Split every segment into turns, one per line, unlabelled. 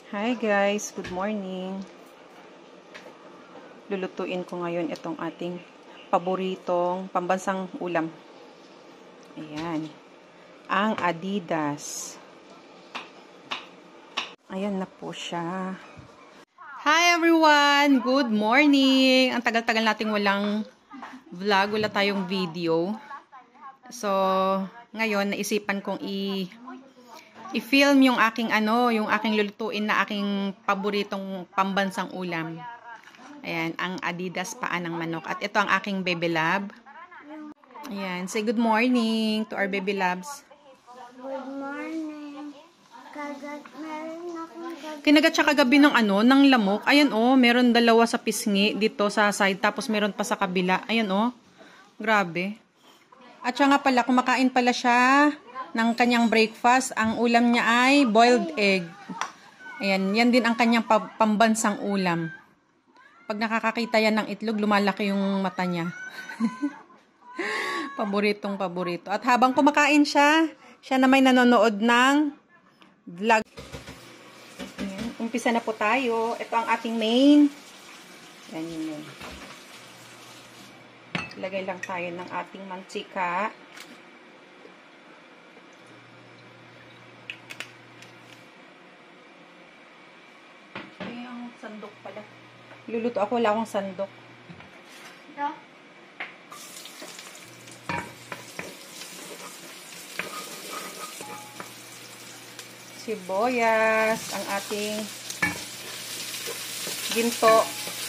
Hi guys, good morning. Lulutuin ko ngayon itong ating paboritong pambansang ulam. Ayan, ang Adidas. Ayan na po siya. Hi everyone, good morning. Ang tagal-tagal nating walang vlog, wala tayong video. So, ngayon naisipan kong i-film yung aking yung aking lulutuin na aking paboritong pambansang ulam. Ayan, ang Adidas paa ng manok. At ito ang aking baby lab. Ayan, say good morning to our baby labs.
Good morning.
Kinagat siya kagabi ng ng lamok. Ayan meron dalawa sa pisngi dito sa side, tapos meron pa sa kabila. Ayan grabe. At siya nga pala, kumakain pala siya ng kanyang breakfast. Ang ulam niya ay boiled egg. Ayan, yan din ang kanyang pambansang ulam. Pag nakakakita yan ng itlog, lumalaki yung mata niya. Paboritong paborito. At habang kumakain siya, siya na may nanonood ng vlog. Ayan, umpisa na po tayo. Ito ang ating main. Ayan yun. Lagay lang tayo ng ating mantika. Ayan, sandok pala. Luluto ako, wala akong sandok.
Ito?
Sibuyas, ang ating ginto.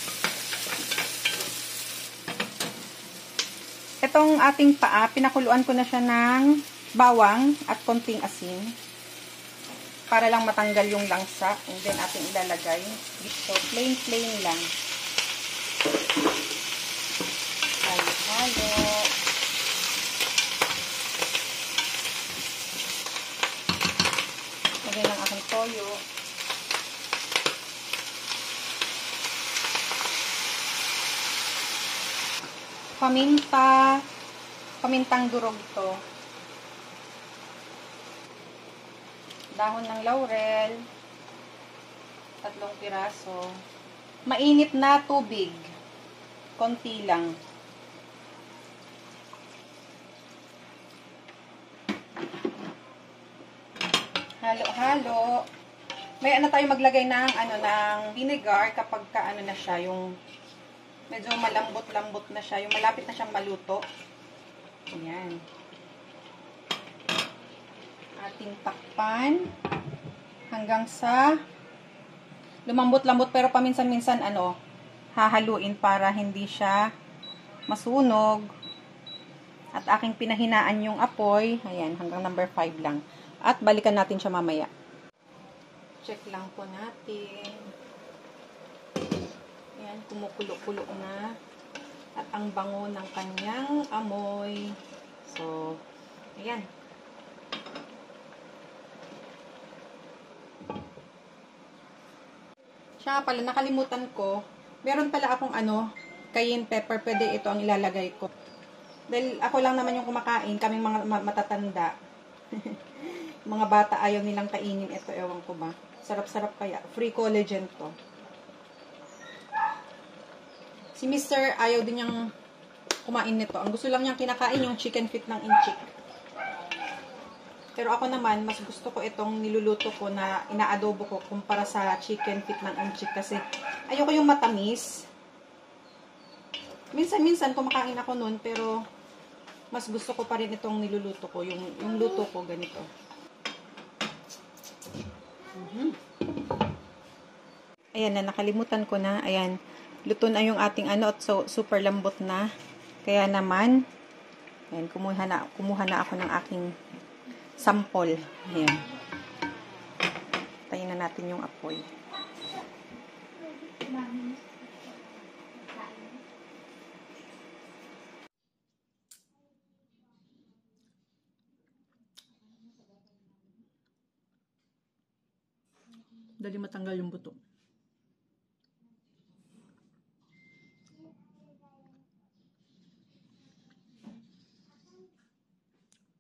Itong ating paa, pinakuluan ko na siya ng bawang at konting asin para lang matanggal yung langsa, and then ating ilalagay. So, plain lang. Halo-halo. Lagay lang aking toyo. Pamintang durog ito. Dahon ng laurel, 3 piraso. Mainit na tubig, konti lang. Halo-halo. May tayo maglagay ng ng vinegar kapag na siya, yung medyo malambot-lambot na siya, yung malapit na siyang maluto. Ayan. Ating takpan hanggang sa lumambot-lambot, pero paminsan-minsan hahaluin para hindi siya masunog. At aking pinahinaan yung apoy. Ayan, hanggang number 5 lang. At balikan natin siya mamaya. Check lang po natin. Ayan, kumukulo-kulo na. At ang bango ng kanyang amoy. So, ayan. Siya pala, nakalimutan ko. Meron pala akong cayenne pepper. Pwede ito ang ilalagay ko. Dahil ako lang naman yung kumakain. Kaming mga matatanda. Mga bata ayaw nilang kainin ito. Ewan ko ba. Sarap-sarap kaya. Free collagen to. Si Mr. ayaw din niyang kumain nito. Ang gusto lang niyang kinakain yung chicken feet ng inchik. Pero ako naman, mas gusto ko itong niluluto ko na inaadobo ko kumpara sa chicken feet ng inchik. Kasi ayoko yung matamis. Minsan-minsan kumakain ako nun, pero mas gusto ko pa rin itong niluluto ko. Yung luto ko ganito. Ayan na, nakalimutan ko na. Ayan, luto na yung ating at so super lambot na. Kaya naman, ayan, kumuha na ako ng aking sample. Ayan. Tayin na natin yung apoy. Dali matanggal yung buto.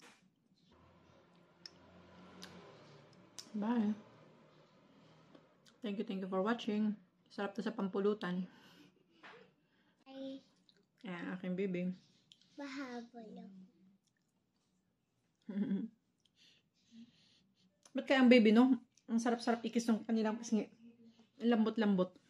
Bye. Thank you for watching. Sarap to sa pampulutan.
Ay,
Ayan, aking baby.
mahabol ako.
Ba't kaya ang baby, no? Ang sarap-sarap ikis ng kanilang pisngi. Ang lambot-lambot.